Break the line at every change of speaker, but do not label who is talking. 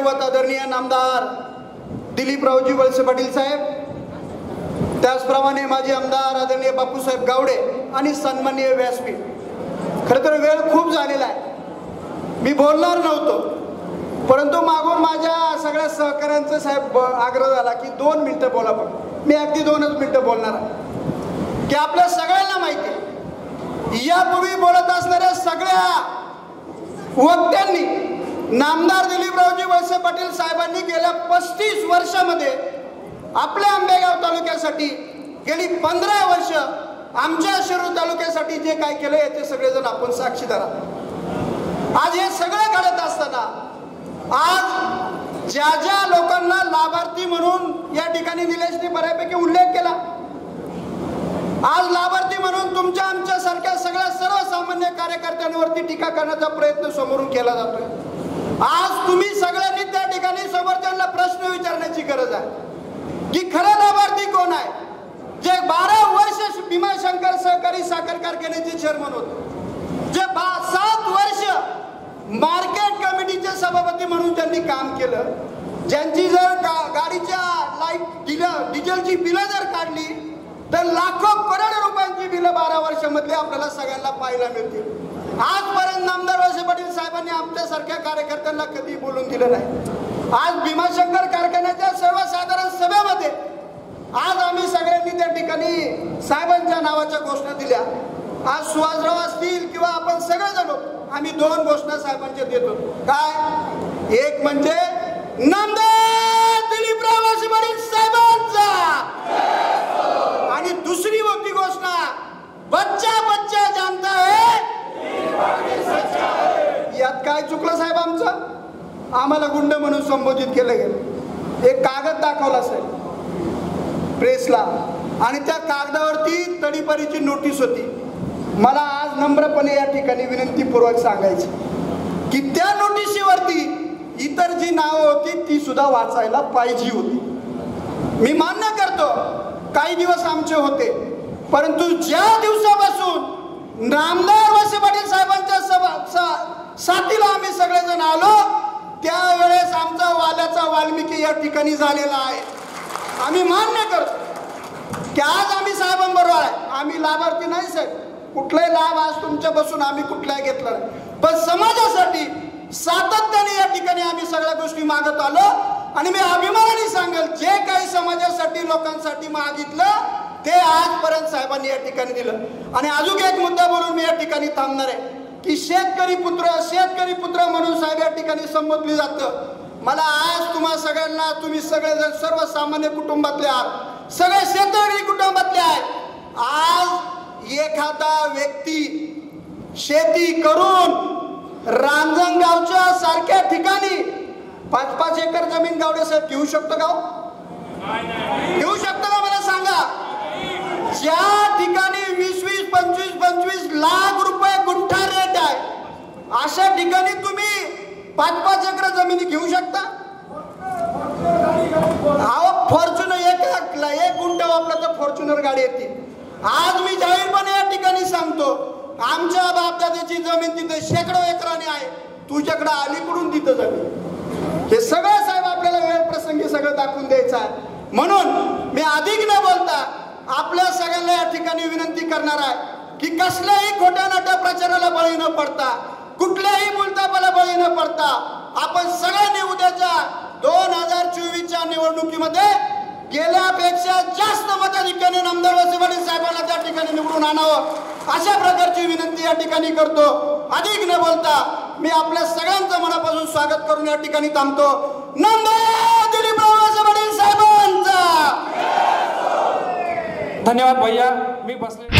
दैवत आदरणीय नामदार दिलीपरावजी वळसे पाटील साहेब, त्याचप्रमाणे माजी आमदार आदरणीय बापूसाहेब गावडे आणि सन्माननीय व्यासपीठ. खरं तर वेळ खूप झालेला आहे, मी बोलणार नव्हतो, परंतु मागून माझ्या सगळ्या सहकाऱ्यांचा साहेब आग्रह झाला की 2 मिनिटं बोला. पण मी अगदी 2च मिनिटं बोलणार आहे की आपल्या सगळ्यांना माहिती आहे, यापूर्वी बोलत असणाऱ्या सगळ्या वक्त्यांनी नामदार दिलीपरावजी वळसे पाटील साहेबांनी गेल्या 35 वर्षामध्ये आपल्या आंबेगाव तालुक्यासाठी, गेली 15 वर्ष आमच्या शिरूर तालुक्यासाठी जे काय केलं याचे सगळेजण आपण साक्षीदार आहोत. आज हे सगळं घडत असताना आज ज्या ज्या लोकांना लाभार्थी म्हणून या ठिकाणी निलेशने बऱ्यापैकी उल्लेख केला, आज लाभार्थी म्हणून तुमच्या आमच्या सारख्या सगळ्या सर्वसामान्य कार्यकर्त्यांवरती टीका करण्याचा प्रयत्न समोरून केला जातोय. आज तुम्ही सगळ्यांनी त्या ठिकाणी समोरच्यांना प्रश्न विचारण्याची गरज आहे की खरं लाभार्थी कोण आहे. जे 12 वर्ष भीमाशंकर सहकारी साखर कारखान्याचे चेअरमन होते, जे 7 वर्ष मार्केट कमिटीचे सभापती म्हणून त्यांनी काम केलं, ज्यांची जर गाडीच्या लाईट डिझेलची बिलं जर काढली तर लाखो करोड रुपयांची बिलं 12 वर्षामधली आपल्याला सगळ्यांना पाहायला मिळतील. आजपर्यंत नामदार वळसे पाटील साहेबांनी आमच्यासारख्या कार्यकर्त्यांना कधी बोलून दिलं नाही. आज भीमाशंकर कारखान्याच्या सर्वसाधारण सभेमध्ये आज आम्ही सगळ्यांनी त्या ठिकाणी साहेबांच्या नावाच्या घोषणा दिल्या. आज सुहासराव असतील किंवा आपण सगळेजण आम्ही 2 घोषणा साहेबांच्या देतो. काय? एक म्हणजे नामदार दिलीपराव वळसे पाटील साहेबांचा, आणि दुसरी होती घोषणा बच्चा बच्चा जानता है. यात काय चुकलं साहेब आमचं? आम्हाला गुंड म्हणून संबोधित केलं गेलं. एक कागद दाखवला साहेब प्रेसला, आणि त्या कागदावरती तडीपारीची नोटीस होती. मला आज नम्रपणे या ठिकाणी विनंतीपूर्वक सांगायची की त्या नोटिशीवरती इतर जी नावं होती ती सुद्धा वाचायला पाहिजे होती. मी मान्य करतो काही दिवस आमचे होते, परंतु ज्या दिवसापासून नामदार वळसे पाटील साहेबांच्या साथीला आम्ही सगळेजण आलो त्यावेळेस आमचा वाल्याचा वाल्मिकी या ठिकाणी झालेला आहे. आम्ही मान्य करतो की आज आम्ही साहेबांबरोबर आहे. आम्ही लाभार्थी नाही साहेब, कुठलाही लाभ आज तुमच्या बसून आम्ही कुठलाही घेतला नाही, पण समाजासाठी सातत्याने या ठिकाणी आम्ही सगळ्या गोष्टी मागत आलो. आणि मी अभिमानाने सांगेल, जे काही समाजासाठी लोकांसाठी मागितलं ते आजपर्यंत साहेबांनी या ठिकाणी दिलं. आणि अजून एक मुद्दा बोलून मी या ठिकाणी थांबणार आहे की शेतकरी पुत्र म्हणून साहेब या ठिकाणी संबोधले जातं. मला आज तुम्हा सगळ्यांना, तुम्ही सगळेजण सर्वसामान्य कुटुंबातले आहात, सगळे शेतकरी कुटुंबातले आहेत. आज एखादा व्यक्ती शेती करून रांजणगावच्या सारख्या ठिकाणी 5-5 एकर जमीन गावडे साहेब घेऊ शकतो का? घेऊ शकतो का? मला सांगा. ज्या ठिकाणी 20-20, 25-25 लाख रुपये गुंठा रेट आहे, अशा ठिकाणी तुम्ही 5-5 एकर जमिनी घेऊ शकता? फॉर्च्युनर एक गुंठा वापरला तर फॉर्च्युनर गाडी येते. आज मी जाहीरपणे या ठिकाणी सांगतो, आमच्या बापदादाची जमीन तिथे शेकडो एकराने आहे, तुझ्याकडे अलीकडून तिथं जमीन. हे सगळं साहेब आपल्याला वेळ प्रसंगी सगळं दाखवून द्यायचं आहे. म्हणून मी अधिक न बोलता आपल्या सगळ्यांना या ठिकाणी विनंती करणार आहे की कसल्याही खोट्या नाट्या प्रचाराला बळी न पडता, कुठल्याही बोलतापाला बळी न पडता आपण सगळ्यांनी उद्याच्या 2024च्या निवडणुकीमध्ये गेल्यापेक्षा जास्त मताधिक्याने नामदार वळसे पाटील साहेबांना त्या ठिकाणी निवडून आणावं, अशा प्रकारची विनंती या ठिकाणी करतो. अधिक न बोलता मी आपल्या सगळ्यांचं मनापासून स्वागत करून या ठिकाणी थांबतो. नामदार दिलीपराव वळसे पाटील साहेबांचा.
धन्यवाद भैया. मी बसले.